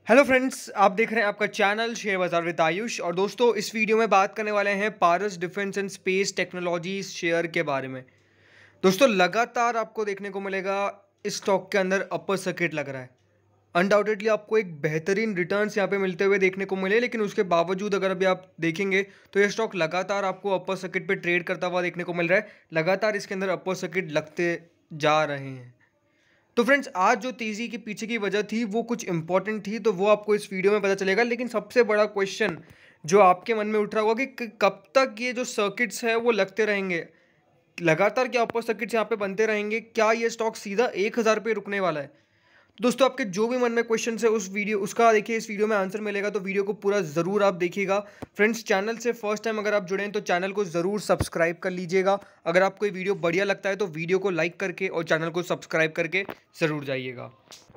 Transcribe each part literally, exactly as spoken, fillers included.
Hello friends, आप देख रहे हैं आपका चैनल शेयर बाजार विद आयुष। और दोस्तों, इस वीडियो में बात करने वाले हैं Paras defence and space technologies share के बारे में। दोस्तों, लगातार आपको देखने को मिलेगा इस स्टॉक के अंदर अपर सर्किट लग रहा है। अनडाउटेडली आपको एक बेहतरीन रिटर्न्स यहाँ पे मिलते हुए देखने को मिले, लेकिन उसके बावजूद अगर अभी आप देखेंगे तो ये स्टॉक लगातार आपको अपर सर्किट पे ट्रेड करता हुआ देखने को मिल रहा है। लगातार इसके अंदर अपर सर्किट लगते जा रहे हैं। तो फ्रेंड्स, आज जो तेज़ी के पीछे की वजह थी वो कुछ इंपॉर्टेंट थी, तो वो आपको इस वीडियो में पता चलेगा। लेकिन सबसे बड़ा क्वेश्चन जो आपके मन में उठ रहा होगा कि कब तक ये जो सर्किट्स है वो लगते रहेंगे, लगातार क्या अपर सर्किट्स यहाँ पे बनते रहेंगे, क्या ये स्टॉक सीधा एक हज़ार पे रुकने वाला है। दोस्तों, आपके जो भी मन में क्वेश्चन है उस वीडियो उसका देखिए इस वीडियो में आंसर मिलेगा, तो वीडियो को पूरा ज़रूर आप देखिएगा। फ्रेंड्स, चैनल से फर्स्ट टाइम अगर आप जुड़े हैं तो चैनल को ज़रूर सब्सक्राइब कर लीजिएगा। अगर आपको ये वीडियो बढ़िया लगता है तो वीडियो को लाइक करके और चैनल को सब्सक्राइब करके ज़रूर जाइएगा।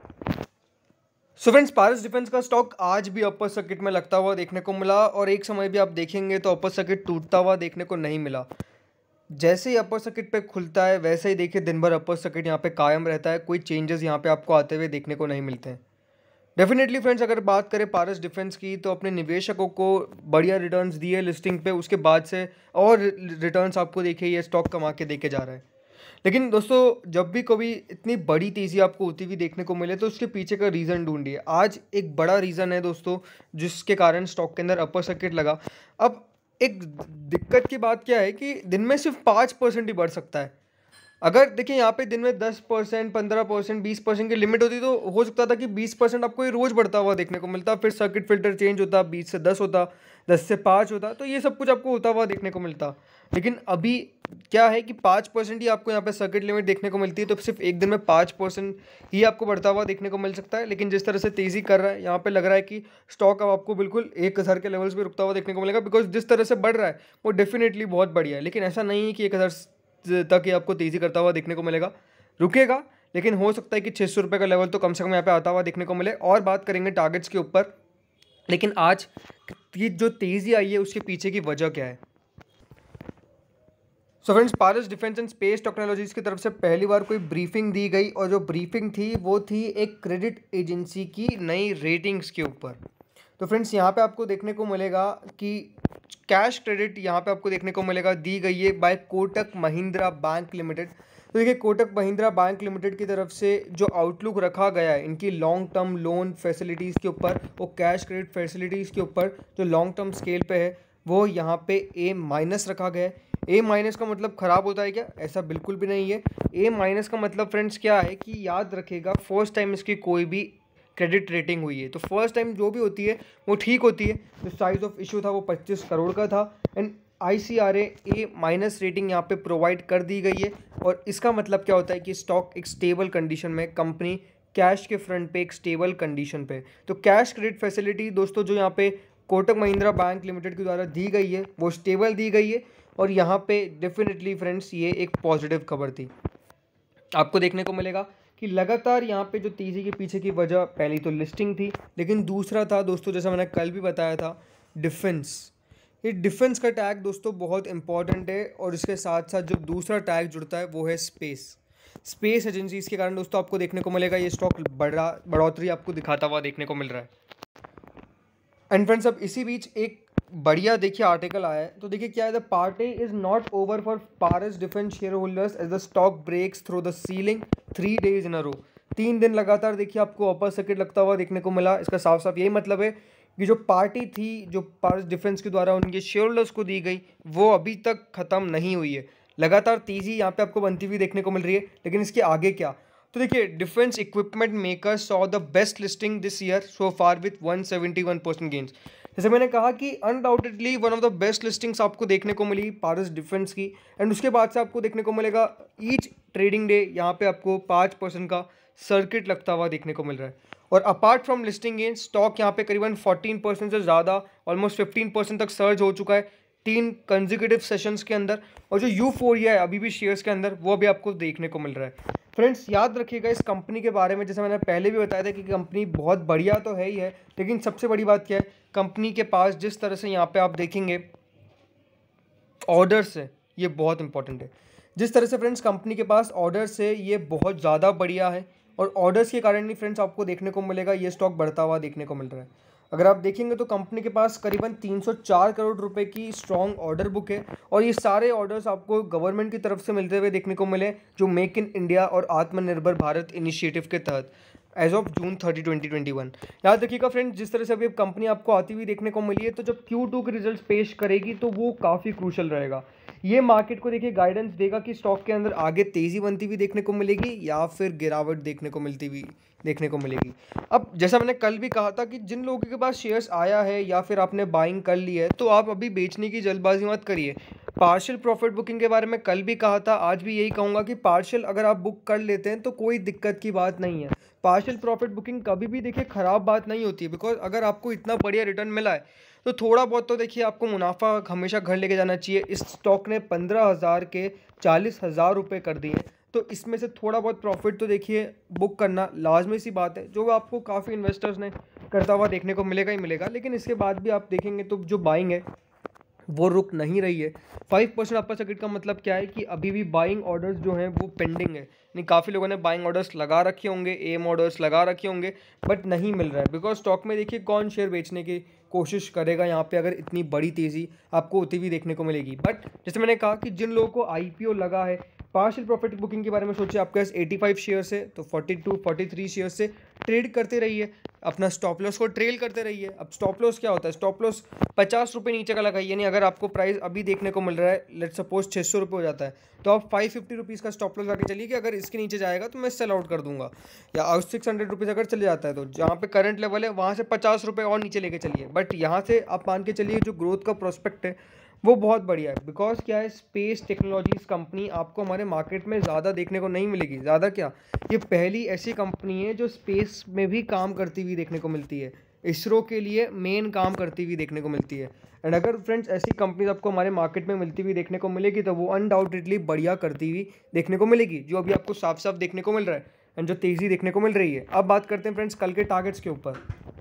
सो फ्रेंड्स, पारस डिफेंस का स्टॉक आज भी अपर सर्किट में लगता हुआ देखने को मिला, और एक समय भी आप देखेंगे तो अपर सर्किट टूटता हुआ देखने को नहीं मिला। जैसे ही अपर सर्किट पे खुलता है वैसे ही देखिए दिन भर अपर सर्किट यहाँ पे कायम रहता है। कोई चेंजेस यहाँ पे आपको आते हुए देखने को नहीं मिलते हैं। डेफिनेटली फ्रेंड्स, अगर बात करें पारस डिफेंस की तो अपने निवेशकों को बढ़िया रिटर्न्स दिए लिस्टिंग पे, उसके बाद से और रिटर्न्स आपको देखिए ये स्टॉक कमा के देके जा रहा है। लेकिन दोस्तों, जब भी कभी इतनी बड़ी तेज़ी आपको होती हुई देखने को मिले तो उसके पीछे का रीज़न ढूंढिए। आज एक बड़ा रीज़न है दोस्तों जिसके कारण स्टॉक के अंदर अपर सर्किट लगा। अब एक दिक्कत की बात क्या है कि दिन में सिर्फ पाँच परसेंट ही बढ़ सकता है। अगर देखिए यहाँ पे दिन में दस परसेंट, पंद्रह परसेंट, बीस परसेंट की लिमिट होती तो हो सकता था कि बीस परसेंट आपको ये रोज़ बढ़ता हुआ देखने को मिलता, फिर सर्किट फिल्टर चेंज होता, बीस से दस होता, दस से पाँच होता, तो ये सब कुछ आपको होता हुआ देखने को मिलता। लेकिन अभी क्या है कि पाँच परसेंट ही आपको यहाँ पे सर्किट लिमिट देखने को मिलती है, तो सिर्फ एक दिन में पाँच परसेंट ही आपको बढ़ता हुआ देखने को मिल सकता है। लेकिन जिस तरह से तेज़ी कर रहा है यहाँ पे लग रहा है कि स्टॉक अब आपको बिल्कुल एक हज़ार के लेवल्स पे रुकता हुआ देखने को मिलेगा, बिकॉज जिस तरह से बढ़ रहा है वो डेफिनेटली बहुत बढ़िया है। लेकिन ऐसा नहीं है कि एक हज़ार तक ही आपको तेज़ी करता हुआ देखने को मिलेगा, रुकेगा। लेकिन हो सकता है कि छः सौ रुपये का लेवल तो कम से कम यहाँ पे आता हुआ देखने को मिले। और बात करेंगे टारगेट्स के ऊपर, लेकिन आज की जो तेज़ी आई है उसके पीछे की वजह क्या है। So friends, Paras defence and space technologies की तरफ से पहली बार कोई ब्रीफिंग दी गई, और जो ब्रीफिंग थी वो थी एक क्रेडिट एजेंसी की नई रेटिंग्स के ऊपर। तो फ्रेंड्स, यहाँ पे आपको देखने को मिलेगा कि कैश क्रेडिट यहाँ पे आपको देखने को मिलेगा दी गई है by Kotak Mahindra bank limited. तो देखिए, कोटक महिंद्रा बैंक लिमिटेड की तरफ से जो आउटलुक रखा गया है इनकी लॉन्ग टर्म लोन फैसिलिटीज़ के ऊपर, वो कैश क्रेडिट फैसिलिटीज़ के ऊपर जो लॉन्ग टर्म स्केल पे है वो यहाँ पे ए माइनस रखा गया है। ए माइनस का मतलब ख़राब होता है क्या? ऐसा बिल्कुल भी नहीं है। ए माइनस का मतलब फ्रेंड्स क्या है कि याद रखेगा, फर्स्ट टाइम इसकी कोई भी क्रेडिट रेटिंग हुई है, तो फर्स्ट टाइम जो भी होती है वो ठीक होती है। जो साइज़ ऑफ इशू था वो पच्चीस करोड़ का था, and I C R A A minus rating यहाँ पे प्रोवाइड कर दी गई है। और इसका मतलब क्या होता है कि स्टॉक एक स्टेबल कंडीशन में, कंपनी कैश के फ्रंट पे एक स्टेबल कंडीशन पे। तो कैश क्रेडिट फैसिलिटी दोस्तों जो यहाँ पे कोटक महिंद्रा बैंक लिमिटेड के द्वारा दी गई है वो स्टेबल दी गई है, और यहाँ पे डेफिनेटली फ्रेंड्स ये एक पॉजिटिव खबर थी। आपको देखने को मिलेगा कि लगातार यहाँ पे जो तेज़ी के पीछे की वजह पहली तो लिस्टिंग थी, लेकिन दूसरा था दोस्तों, जैसा मैंने कल भी बताया था, डिफेंस। ये डिफेंस का टैग दोस्तों बहुत इंपॉर्टेंट है, और इसके साथ साथ जो दूसरा टैग जुड़ता है वो है स्पेस। स्पेस एजेंसीज के कारण दोस्तों आपको देखने को मिलेगा ये स्टॉक बड़ा बढ़ोतरी आपको दिखाता हुआ देखने को मिल रहा है। एंड फ्रेंड्स, अब इसी बीच एक बढ़िया देखिए आर्टिकल आया है, तो देखिए क्या है, the party is not over for Paras defence share holders as the stock breaks through the ceiling three days in a row. तीन दिन लगातार देखिए आपको अपर सर्किट लगता हुआ देखने को मिला। इसका साफ साफ यही मतलब है कि जो पार्टी थी, जो पारस डिफेंस के द्वारा उनके शेयर होल्डर्स को दी गई, वो अभी तक ख़त्म नहीं हुई है। लगातार तेज़ी यहाँ पे आपको बनती हुई देखने को मिल रही है, लेकिन इसके आगे क्या? तो देखिए, defence equipment maker saw the best listing this year so far with one seventy one percent gains. जैसे मैंने कहा कि undoubtedly one of the best listings आपको देखने को मिली पारस डिफेंस की, एंड उसके बाद से आपको देखने को मिलेगा ईच ट्रेडिंग डे यहाँ पे आपको पाँच परसेंट का सर्किट लगता हुआ देखने को मिल रहा है। और apart from listing gain, stock यहाँ पे करीबन फोर्टीन परसेंट से ज़्यादा, ऑलमोस्ट फिफ्टीन परसेंट तक सर्ज हो चुका है तीन कंजिक्यूटिव सेशंस के अंदर। और जो यूफोरिया है अभी भी शेयर्स के अंदर, वो भी आपको देखने को मिल रहा है। फ्रेंड्स, याद रखिएगा इस कंपनी के बारे में, जैसे मैंने पहले भी बताया था कि कंपनी बहुत बढ़िया तो है ही है, लेकिन सबसे बड़ी बात क्या है, कंपनी के पास जिस तरह से यहाँ पे आप देखेंगे ऑर्डर्स है, ये बहुत इंपॉर्टेंट है। जिस तरह से फ्रेंड्स कंपनी के पास ऑर्डर्स है ये बहुत ज़्यादा बढ़िया है, और ऑर्डर्स के कारण ही फ्रेंड्स आपको देखने को मिलेगा ये स्टॉक बढ़ता हुआ देखने को मिल रहा है। अगर आप देखेंगे तो कंपनी के पास करीबन तीन सौ चार करोड़ रुपए की स्ट्रॉन्ग ऑर्डर बुक है और ये सारे ऑर्डर्स आपको गवर्नमेंट की तरफ से मिलते हुए देखने को मिले, जो मेक इन इंडिया और आत्मनिर्भर भारत इनिशिएटिव के तहत as of June thirty twenty twenty one. याद रखिएगा फ्रेंड्स, जिस तरह से अभी कंपनी आपको आती हुई देखने को मिली है, तो जब क्यू टू के रिजल्ट्स पेश करेगी तो वो काफ़ी क्रूशल रहेगा। ये मार्केट को देखिए गाइडेंस देगा कि स्टॉक के अंदर आगे तेज़ी बनती हुई देखने को मिलेगी या फिर गिरावट देखने को मिलती हुई देखने को मिलेगी। अब जैसा मैंने कल भी कहा था कि जिन लोगों के पास शेयर्स आया है या फिर आपने बाइंग कर ली है, तो आप अभी बेचने की जल्दबाजी मत करिए। पार्शियल प्रॉफिट बुकिंग के बारे में कल भी कहा था, आज भी यही कहूँगा कि पार्शियल अगर आप बुक कर लेते हैं तो कोई दिक्कत की बात नहीं है। पार्शियल प्रॉफिट बुकिंग कभी भी देखिए ख़राब बात नहीं होती है, बिकॉज अगर आपको इतना बढ़िया रिटर्न मिला है तो थोड़ा बहुत तो देखिए आपको मुनाफा हमेशा घर लेके जाना चाहिए। इस स्टॉक ने पंद्रह हज़ार के चालीस हज़ार रुपये कर दिए, तो इसमें से थोड़ा बहुत प्रॉफिट तो देखिए बुक करना लाजमी सी बात है, जो आपको काफ़ी इन्वेस्टर्स ने करता हुआ देखने को मिलेगा ही मिलेगा। लेकिन इसके बाद भी आप देखेंगे तो जो बाइंग है वो रुक नहीं रही है। फाइव परसेंट अपर सर्किट का मतलब क्या है कि अभी भी बाइंग ऑर्डर्स जो हैं वो पेंडिंग है, यानी काफ़ी लोगों ने बाइंग ऑर्डर्स लगा रखे होंगे, एम ऑर्डर्स लगा रखे होंगे, बट नहीं मिल रहा है। बिकॉज स्टॉक में देखिए कौन शेयर बेचने की कोशिश करेगा यहाँ पे अगर इतनी बड़ी तेज़ी आपको होती हुई देखने को मिलेगी। बट जैसे मैंने कहा कि जिन लोगों को आईपीओ लगा है, पार्शियल प्रॉफिट बुकिंग के बारे में सोचिए, आपके पास पचासी शेयर्स है तो बयालीस तैंतालीस शेयर्स से ट्रेड करते रहिए, अपना स्टॉप लॉस को ट्रेल करते रहिए। अब स्टॉप लॉस क्या होता है? स्टॉप लॉस पचास रुपये नीचे का लगाइए, यानी अगर आपको प्राइस अभी देखने को मिल रहा है लेट सपोज छः सौ रुपये हो जाता है, तो आप फाइव फिफ्टी रुपीज़ का स्टॉप लॉस लगा चलिए कि अगर इसके नीचे जाएगा तो मैं सेल आउट कर दूंगा। या सिक्स हंड्रेड रुपीज़ अगर चले जाता है तो जहाँ पे करंट लेवल है वहाँ से पचास रुपये और नीचे लेके चलिए। बट यहाँ से आप मान के चलिए जो ग्रोथ का प्रोस्पेक्ट है वो बहुत बढ़िया है। बिकॉज क्या है, स्पेस टेक्नोलॉजीज कंपनी आपको हमारे मार्केट में ज़्यादा देखने को नहीं मिलेगी। ज़्यादा क्या, ये पहली ऐसी कंपनी है जो स्पेस में भी काम करती हुई देखने को मिलती है, इसरो के लिए मेन काम करती हुई देखने को मिलती है। एंड अगर फ्रेंड्स ऐसी कंपनीज आपको हमारे मार्केट में मिलती हुई देखने को मिलेगी तो वो अनडाउटेडली बढ़िया करती हुई देखने को मिलेगी, जो अभी आपको साफ साफ देखने को मिल रहा है एंड जो तेज़ी देखने को मिल रही है। अब बात करते हैं फ्रेंड्स कल के टारगेट्स के ऊपर।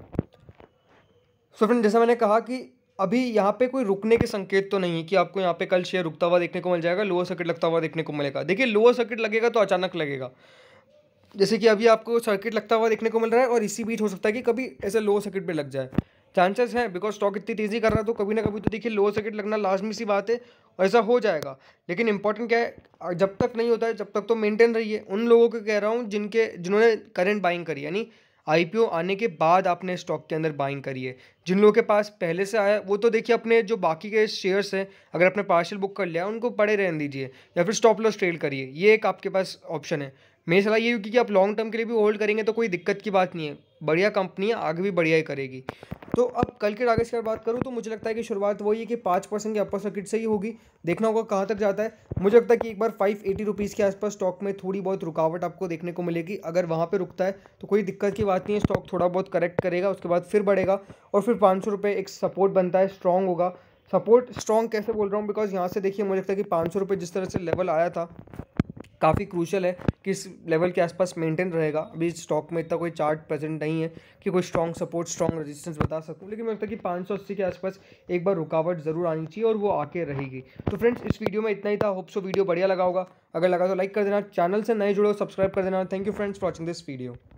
सो फ्रेंड, जैसा मैंने कहा कि अभी यहाँ पे कोई रुकने के संकेत तो नहीं है कि आपको यहाँ पे कल शेयर रुकता हुआ देखने को मिल जाएगा, लोअर सर्किट लगता हुआ देखने को मिलेगा। देखिए लोअर सर्किट लगेगा तो अचानक लगेगा, जैसे कि अभी आपको सर्किट लगता हुआ देखने को मिल रहा है और इसी बीच हो सकता है कि कभी ऐसे लोअर सर्किट पे लग जाए, चांसेस हैं। बिकॉज स्टॉक इतनी तेज़ी कर रहा है तो कभी ना कभी तो देखिए लोअर सर्किट लगना लाजमी सी बात है और ऐसा हो जाएगा। लेकिन इंपॉर्टेंट क्या है, जब तक नहीं होता है जब तक तो मेंटेन रहिए। उन लोगों को कह रहा हूँ जिनके जिन्होंने करंट बाइंग करी, यानी आईपीओ आने के बाद आपने स्टॉक के अंदर बाइंग करी है। जिन लोगों के पास पहले से आया वो तो देखिए अपने जो बाकी के शेयर्स हैं अगर आपने पार्शियल बुक कर लिया उनको पड़े रहने दीजिए या फिर स्टॉप लॉस ट्रेल करिए, ये एक आपके पास ऑप्शन है। मेरी सलाह ये होगी कि आप लॉन्ग टर्म के लिए भी होल्ड करेंगे तो कोई दिक्कत की बात नहीं है, बढ़िया कंपनी है, आगे भी बढ़िया ही करेगी। तो अब कल के टारगेट्स की अगर बात करूँ तो मुझे लगता है कि शुरुआत वही है कि पाँच परसेंट के अपर सर्किट से ही होगी, देखना होगा कहाँ तक जाता है। मुझे लगता है कि एक बार फाइव एटी रुपीज़ के आसपास स्टॉक में थोड़ी बहुत रुकावट आपको देखने को मिलेगी। अगर वहाँ पे रुकता है तो कोई दिक्कत की बात नहीं है, स्टॉक थोड़ा बहुत करेक्ट करेगा, उसके बाद फिर बढ़ेगा और फिर पाँच सौ रुपये एक सपोर्ट बनता है, स्ट्रॉन्ग होगा। सपोर्ट स्ट्रॉन्ग कैसे बोल रहा हूँ, बिकॉज यहाँ से देखिए मुझे लगता है कि पाँच सौ रुपये जिस तरह से लेवल आया था काफ़ी क्रूशल है कि इस लेवल के आसपास मेंटेन रहेगा। अभी स्टॉक में इतना कोई चार्ट प्रेजेंट नहीं है कि कोई स्ट्रॉन्ग सपोर्ट स्ट्रॉन्ग रेजिस्टेंस बता सकूं, लेकिन मुझे लगता है कि पाँच सौ अस्सी के आसपास एक बार रुकावट ज़रूर आनी चाहिए और वो आके रहेगी। तो फ्रेंड्स इस वीडियो में इतना ही था, होप सो वीडियो बढ़िया लगा होगा। अगर लगा तो लाइक कर देना, चैनल से नए जुड़ो सब्सक्राइब कर देना। Thank you friends for watching this video.